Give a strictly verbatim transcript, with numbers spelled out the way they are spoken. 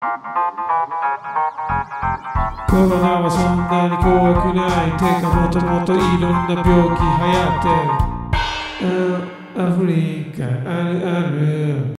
コロナはそんなに怖くない。てかもともといろんな病気流行ってる。アフリカあるある